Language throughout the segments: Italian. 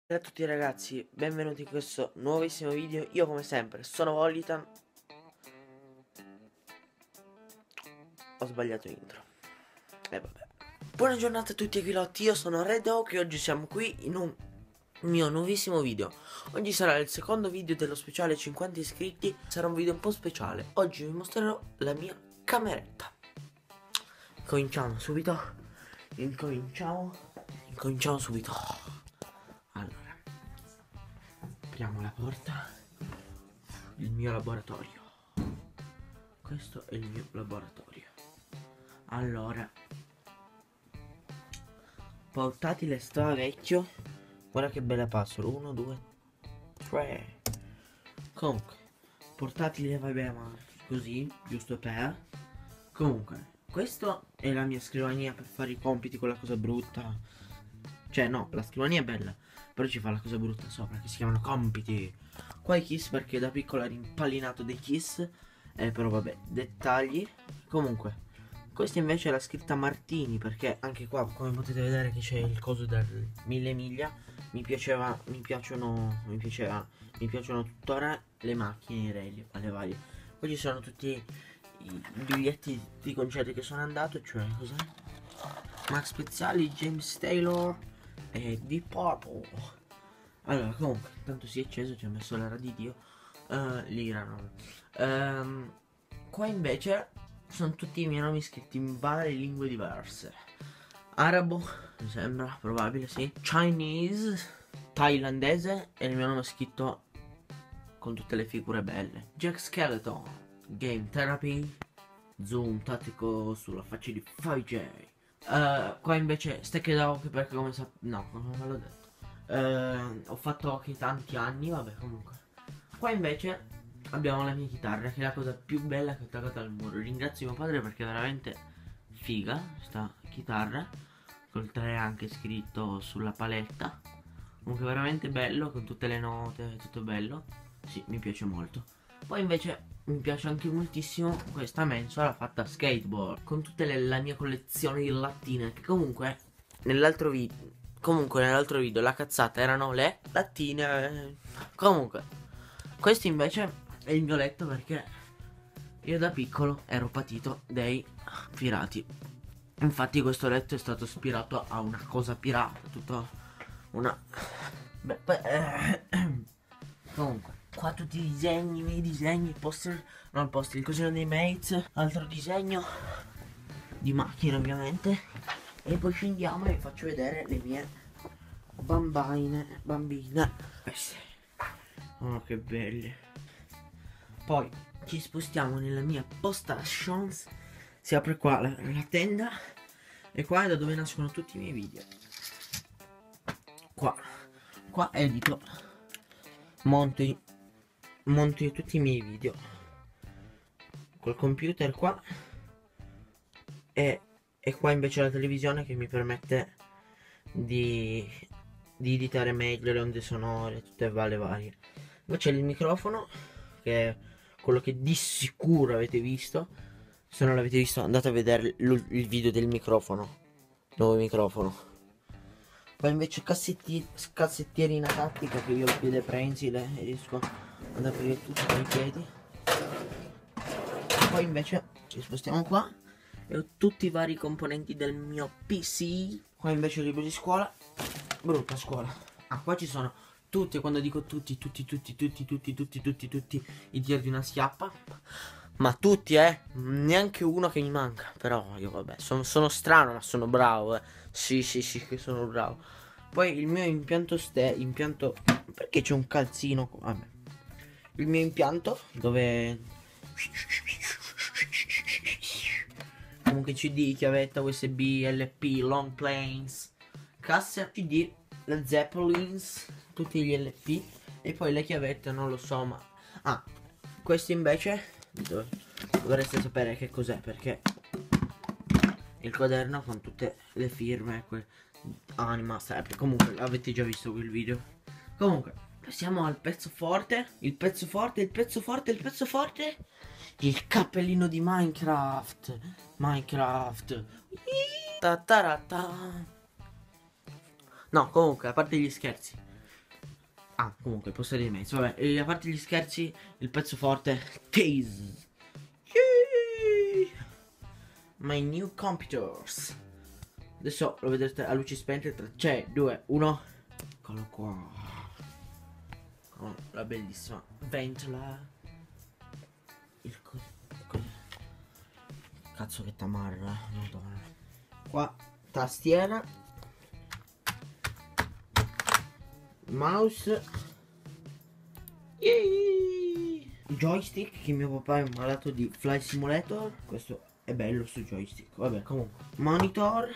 Ciao a tutti ragazzi, benvenuti in questo nuovissimo video. Io come sempre sono Volitan. Ho sbagliato intro. E vabbè. Buona giornata a tutti Aquilotti, io sono Red Hawk e oggi siamo qui in un mio nuovissimo video. Oggi sarà il secondo video dello speciale 50 iscritti. Sarà un video un po' speciale. Oggi vi mostrerò la mia cameretta. Cominciamo subito. Incominciamo subito. Allora, apriamo la porta. Il mio laboratorio. Questo è il mio laboratorio. Allora, portatile sta vecchio. Guarda che bella password. 1, 2, 3. Comunque, portatile vabbè, ma così, giusto per. Comunque, questa è la mia scrivania per fare i compiti, quella cosa brutta. Cioè no, la scrivania è bella, però ci fa la cosa brutta sopra, che si chiamano compiti. Qua i kiss perché da piccolo ero impallinato dei kiss. Però vabbè, dettagli. Comunque, questa invece è la scritta Martini, perché anche qua, come potete vedere che c'è il coso del 1000 miglia. Mi piacciono tuttora le macchine, i rally, alle varie. Poi ci sono tutti i biglietti di concerti che sono andato, cioè cos'è? Max Pezzali, James Taylor e Deep Purple. Allora, comunque, tanto si è acceso, ci ha messo l'era di Dio. L'ira no. Qua invece sono tutti i miei nomi scritti in varie lingue diverse. Arabo, mi sembra, probabile, sì. Chinese, thailandese e il mio nome è scritto con tutte le figure belle. Jack Skeleton, Game Therapy, Zoom tattico sulla faccia di 5J. Qua invece Stack Dog perché come no, non ve l'ho detto. Ho fatto hockey tanti anni, vabbè comunque. Qua invece abbiamo la mia chitarra, che è la cosa più bella che ho attaccata al muro. Ringrazio mio padre perché è veramente figa sta chitarra, col 3 anche scritto sulla paletta. Comunque veramente bello, con tutte le note, tutto bello. Sì, mi piace molto. Poi invece mi piace anche moltissimo questa mensola fatta a skateboard, con tutta la mia collezione di lattine, che comunque nell'altro video la cazzata erano le lattine. Comunque, questo invece è il mio letto perché io da piccolo ero patito dei pirati. Infatti questo letto è stato ispirato a una cosa pirata, tutta una. Comunque, qua tutti i disegni, i miei disegni, il poster, no il poster, il cosino dei mates, altro disegno di macchina ovviamente. E poi scendiamo e vi faccio vedere le mie bambine. Queste. Oh che belle. Poi ci spostiamo nella mia postations. Si apre qua la tenda. E qua è da dove nascono tutti i miei video. Qua edito, monto tutti i miei video col computer qua. E qua invece la televisione che mi permette di editare meglio le onde sonore, tutte le varie. Poi c'è il microfono, che è quello che di sicuro avete visto. Se non l'avete visto andate a vedere il video del microfono, nuovo microfono. Poi invece cassettierina tattica, che io ho il piede prensile e riesco ad aprire tutto con i piedi. Poi invece ci spostiamo qua e ho tutti i vari componenti del mio PC. Qua invece libro di scuola, brutta scuola. Ah, qua ci sono tutti, quando dico tutti i tiri di una schiappa. Ma tutti, neanche uno che mi manca. Però io vabbè, sono strano ma sono bravo, Sì, che sono bravo. Poi il mio impianto perché c'è un calzino qua? Vabbè. Il mio impianto dove comunque CD, chiavetta USB, LP, long planes, cassa CD, le Zeppelins, tutti gli LP. E poi le chiavette non lo so, ma questo invece dovreste sapere che cos'è, perché il quaderno con tutte le firme, anima, sempre. Comunque avete già visto quel video. Comunque passiamo al pezzo forte. Il cappellino di Minecraft. Ta ta ta ta. No, comunque, a parte gli scherzi, Ah, comunque, posto di mezzo. Vabbè, e a parte gli scherzi, il pezzo forte, Tase. My new computers. Adesso lo vedrete a luci spente tra 3, 2, 1. Eccolo qua. Con la bellissima ventola. Cazzo che tamarra, madonna. Qua tastiera, mouse, joystick che mio papà è malato di Flight Simulator. Questo è bello su joystick. Vabbè, comunque monitor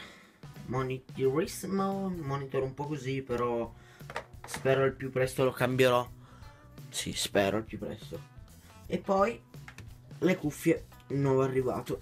monitor un po' così, però spero al più presto lo cambierò. Sì, spero al più presto. E poi le cuffie, nuovo arrivato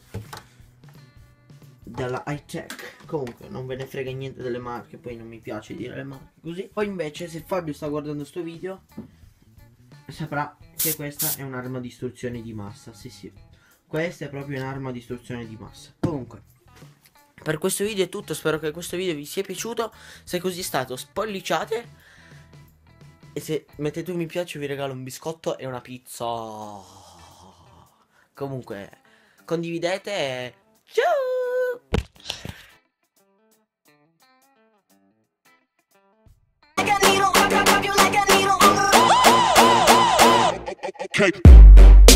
dalla Hi-Tech. Comunque non ve ne frega niente delle marche, poi non mi piace dire le marche così. Poi invece, se Fabio sta guardando sto video, saprà che questa è un'arma di distruzione di massa. Sì, sì, questa è proprio un'arma di distruzione di massa. Comunque, per questo video è tutto. Spero che questo video vi sia piaciuto. Se così è stato, spolliciate. E se mettete un mi piace vi regalo un biscotto e una pizza. Comunque, condividete e ciao! Okay.